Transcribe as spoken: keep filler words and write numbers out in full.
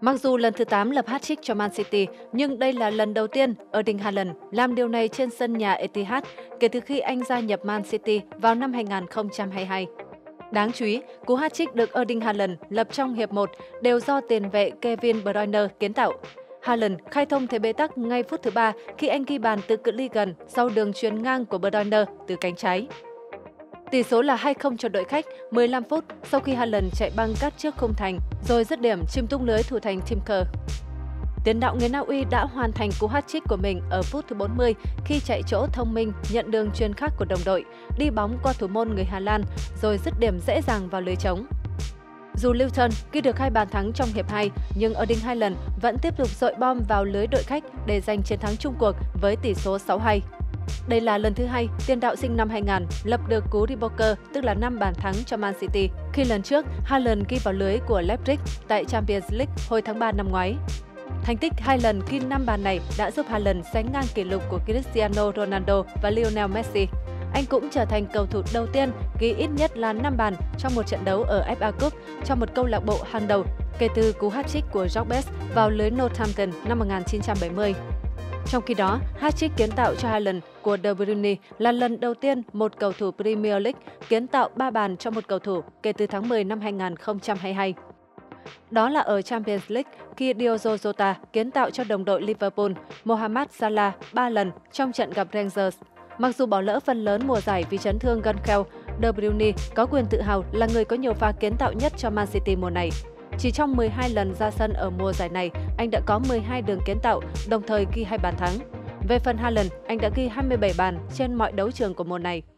Mặc dù lần thứ tám lập hat-trick cho Man City, nhưng đây là lần đầu tiên Erling Haaland làm điều này trên sân nhà Etihad kể từ khi anh gia nhập Man City vào năm hai nghìn không trăm hai mươi hai. Đáng chú ý, cú hat-trick được Erling Haaland lập trong hiệp một đều do tiền vệ Kevin De Bruyne kiến tạo. Haaland khai thông thế bế tắc ngay phút thứ ba khi anh ghi bàn từ cự ly gần sau đường chuyền ngang của De Bruyne từ cánh trái. Tỷ số là hai không cho đội khách mười lăm phút sau khi Haaland chạy băng cắt trước khung thành rồi dứt điểm chìm tung lưới thủ thành Timber. Tiền đạo người Na Uy đã hoàn thành cú hat-trick của mình ở phút thứ bốn mươi khi chạy chỗ thông minh nhận đường chuyền khác của đồng đội, đi bóng qua thủ môn người Hà Lan rồi dứt điểm dễ dàng vào lưới trống. Dù Luton ghi được hai bàn thắng trong hiệp hai, nhưng Erling Haaland vẫn tiếp tục dội bom vào lưới đội khách để giành chiến thắng chung cuộc với tỷ số sáu hai. Đây là lần thứ hai tiền đạo sinh năm hai nghìn lập được cú Reebok, tức là năm bàn thắng cho Man City, khi lần trước Haaland ghi vào lưới của Leipzig tại Champions League hồi tháng ba năm ngoái. Thành tích hai lần ghi năm bàn này đã giúp Haaland sánh ngang kỷ lục của Cristiano Ronaldo và Lionel Messi. Anh cũng trở thành cầu thủ đầu tiên ghi ít nhất là năm bàn trong một trận đấu ở ép a Cup cho một câu lạc bộ hàng đầu kể từ cú hat-trick của George vào lưới Northampton năm một nghìn chín trăm bảy mươi. Trong khi đó, hat-trick kiến tạo cho Haaland của De Bruyne là lần đầu tiên một cầu thủ Premier League kiến tạo ba bàn cho một cầu thủ kể từ tháng mười năm hai nghìn không trăm hai mươi hai. Đó là ở Champions League khi Diogo Jota kiến tạo cho đồng đội Liverpool Mohamed Salah ba lần trong trận gặp Rangers. Mặc dù bỏ lỡ phần lớn mùa giải vì chấn thương gân kheo, De Bruyne có quyền tự hào là người có nhiều pha kiến tạo nhất cho Man City mùa này. Chỉ trong mười hai lần ra sân ở mùa giải này, anh đã có mười hai đường kiến tạo, đồng thời ghi hai bàn thắng. Về phần Haaland, anh đã ghi hai mươi bảy bàn trên mọi đấu trường của mùa này.